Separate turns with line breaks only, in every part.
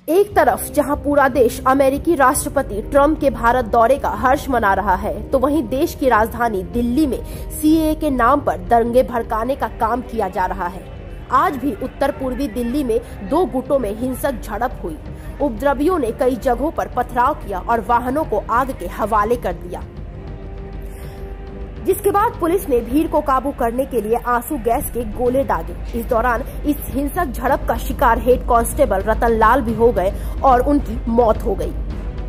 एक तरफ जहां पूरा देश अमेरिकी राष्ट्रपति ट्रम्प के भारत दौरे का हर्ष मना रहा है, तो वहीं देश की राजधानी दिल्ली में सीएए के नाम पर दंगे भड़काने का काम किया जा रहा है। आज भी उत्तर पूर्वी दिल्ली में दो गुटों में हिंसक झड़प हुई। उपद्रवियों ने कई जगहों पर पथराव किया और वाहनों को आग के हवाले कर दिया, जिसके बाद पुलिस ने भीड़ को काबू करने के लिए आंसू गैस के गोले दागे। इस दौरान इस हिंसक झड़प का शिकार हेड कांस्टेबल रतन लाल भी हो गए और उनकी मौत हो गई।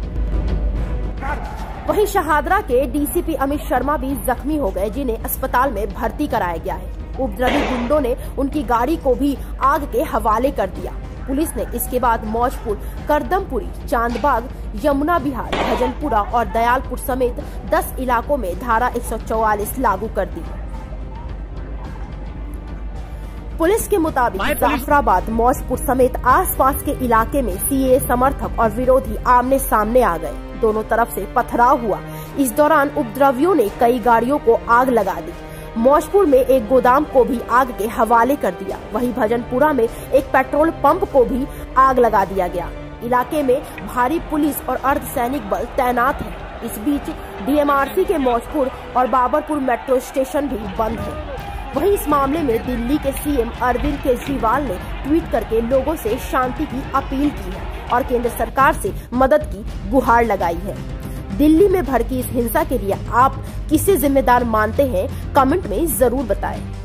वहीं शहादरा के डीसीपी अमित शर्मा भी जख्मी हो गए, जिन्हें अस्पताल में भर्ती कराया गया है। उपद्रवी गुंडों ने उनकी गाड़ी को भी आग के हवाले कर दिया। पुलिस ने इसके बाद मौजपुर, करदमपुरी, चांदबाग, यमुना विहार, भजनपुरा और दयालपुर समेत 10 इलाकों में धारा 144 लागू कर दी। पुलिस के मुताबिक जाफराबाद, मौजपुर समेत आसपास के इलाके में सीएए समर्थक और विरोधी आमने सामने आ गए। दोनों तरफ से पथराव हुआ। इस दौरान उपद्रवियों ने कई गाड़ियों को आग लगा दी। मौजपुर में एक गोदाम को भी आग के हवाले कर दिया। वहीं भजनपुरा में एक पेट्रोल पंप को भी आग लगा दिया गया। इलाके में भारी पुलिस और अर्धसैनिक बल तैनात है। इस बीच डीएमआरसी के मौजपुर और बाबरपुर मेट्रो स्टेशन भी बंद है। वहीं इस मामले में दिल्ली के सीएम अरविंद केजरीवाल ने ट्वीट करके लोगों से शांति की अपील की है और केंद्र सरकार से मदद की गुहार लगाई है। दिल्ली में भड़की इस हिंसा के लिए आप किसे जिम्मेदार मानते हैं, कमेंट में जरूर बताएं।